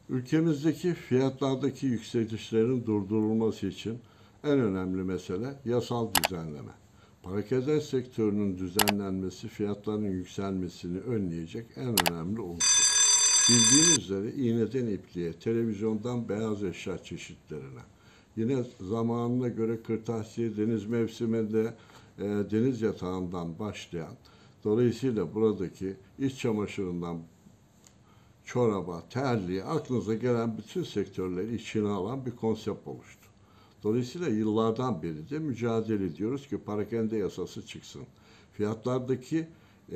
Ülkemizdeki fiyatlardaki yükselişlerin durdurulması için en önemli mesele yasal düzenleme. Parakende sektörünün düzenlenmesi fiyatların yükselmesini önleyecek en önemli unsur. Bildiğiniz üzere iğneden ipliğe, televizyondan beyaz eşya çeşitlerine, yine zamanına göre kırtasiye deniz mevsiminde deniz yatağından başlayan, dolayısıyla buradaki iç çamaşırından çoraba, terliğe, aklınıza gelen bütün sektörleri içine alan bir konsept oluştu. Dolayısıyla yıllardan beri de mücadele ediyoruz ki parakende yasası çıksın. Fiyatlardaki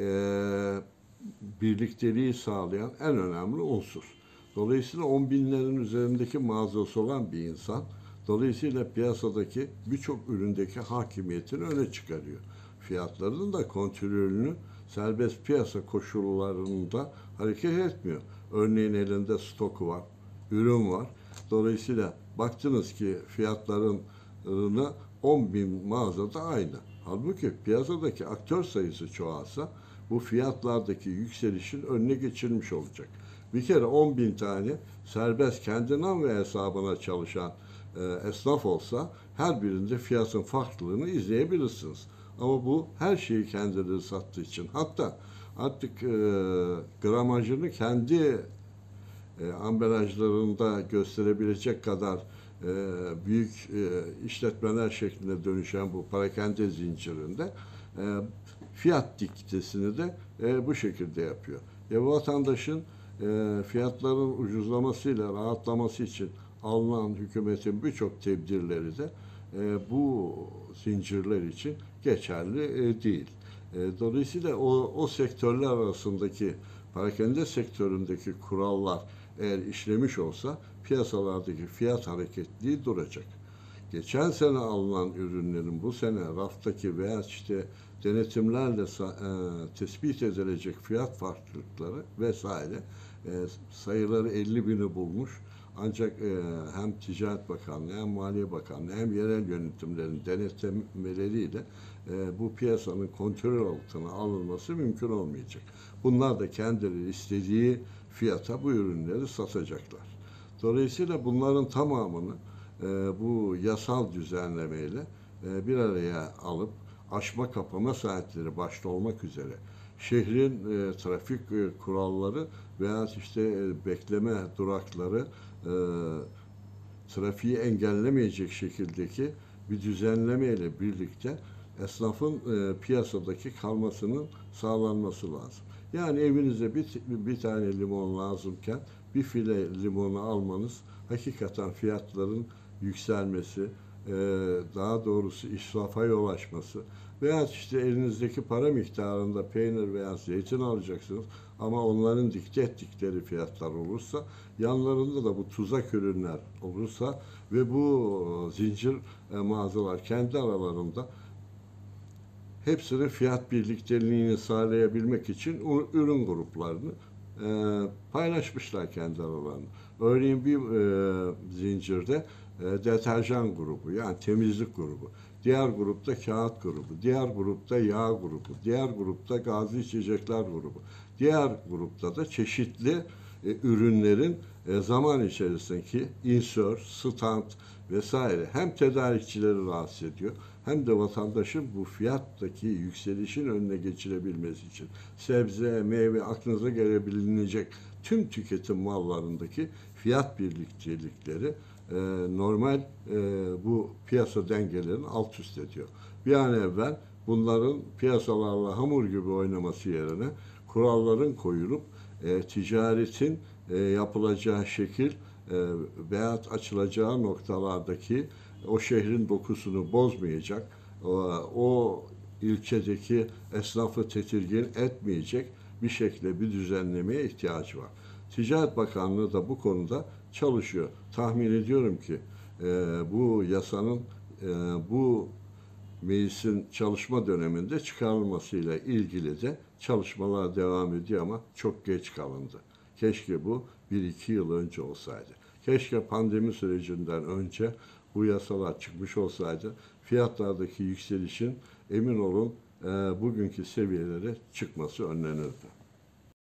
birlikteliği sağlayan en önemli unsur. Dolayısıyla 10 binlerin üzerindeki mağazası olan bir insan, dolayısıyla piyasadaki birçok üründeki hakimiyetini öne çıkarıyor. Fiyatların da kontrolünü serbest piyasa koşullarında hareket etmiyor. Örneğin elinde stoku var, ürün var. Dolayısıyla baktınız ki fiyatlarını 10 bin mağazada aynı. Halbuki piyasadaki aktör sayısı çoğalsa bu fiyatlardaki yükselişin önüne geçilmiş olacak. Bir kere 10 bin tane serbest kendinden ve hesabına çalışan esnaf olsa her birinde fiyatın farklılığını izleyebilirsiniz. Ama bu her şeyi kendileri sattığı için, hatta artık gramajını kendi ambalajlarında gösterebilecek kadar büyük işletmeler şeklinde dönüşen bu parakende zincirinde fiyat diktesini de bu şekilde yapıyor. Vatandaşın fiyatların ucuzlamasıyla rahatlaması için alınan hükümetin birçok tedbirleri de bu zincirler için geçerli değil. Dolayısıyla o sektörler arasındaki parakende sektöründeki kurallar eğer işlemiş olsa piyasalardaki fiyat hareketliliği duracak. Geçen sene alınan ürünlerin bu sene raftaki veya işte denetimlerle tespit edilecek fiyat farklılıkları vesaire sayıları 50 bini bulmuş. Ancak hem Ticaret Bakanlığı hem Maliye Bakanlığı hem yerel yönetimlerin denetlemeleriyle bu piyasanın kontrol altına alınması mümkün olmayacak. Bunlar da kendileri istediği fiyata bu ürünleri satacaklar. Dolayısıyla bunların tamamını bu yasal düzenlemeyle bir araya alıp açma kapama saatleri başta olmak üzere şehrin trafik kuralları veya işte bekleme durakları trafiği engellemeyecek şekildeki bir düzenlemeyle birlikte esnafın piyasadaki kalmasının sağlanması lazım. Yani evinize bir tane limon lazımken bir file limonu almanız hakikaten fiyatların yükselmesi, daha doğrusu israfa yol açması veya işte elinizdeki para miktarında peynir veya zeytin alacaksınız ama onların dikte ettikleri fiyatlar olursa, yanlarında da bu tuzak ürünler olursa ve bu zincir mağazalar kendi aralarında hepsinin fiyat birlikteliğini sağlayabilmek için ürün gruplarını paylaşmışlar kendi aralarında. Örneğin bir zincirde deterjan grubu, yani temizlik grubu, diğer grupta kağıt grubu, diğer grupta yağ grubu, diğer grupta gazlı içecekler grubu, diğer grupta da çeşitli ürünlerin zaman içerisindeki insert, stand vesaire hem tedarikçileri rahatsız ediyor hem de vatandaşın bu fiyattaki yükselişin önüne geçirebilmesi için sebze, meyve, aklınıza gelebilecek tüm tüketim mallarındaki fiyat birliktelikleri normal bu piyasa dengelerini alt üst ediyor. Bir an evvel bunların piyasalarla hamur gibi oynaması yerine kuralların koyulup ticaretin yapılacağı şekil veya açılacağı noktalardaki o şehrin dokusunu bozmayacak, o ilçedeki esnafı tedirgin etmeyecek bir şekilde bir düzenlemeye ihtiyacı var. Ticaret Bakanlığı da bu konuda çalışıyor. Tahmin ediyorum ki bu yasanın bu meclisin çalışma döneminde çıkarılmasıyla ilgili de çalışmalar devam ediyor ama çok geç kalındı. Keşke bu 1-2 yıl önce olsaydı. Keşke pandemi sürecinden önce bu yasalar çıkmış olsaydı fiyatlardaki yükselişin emin olun bugünkü seviyelere çıkması önlenirdi.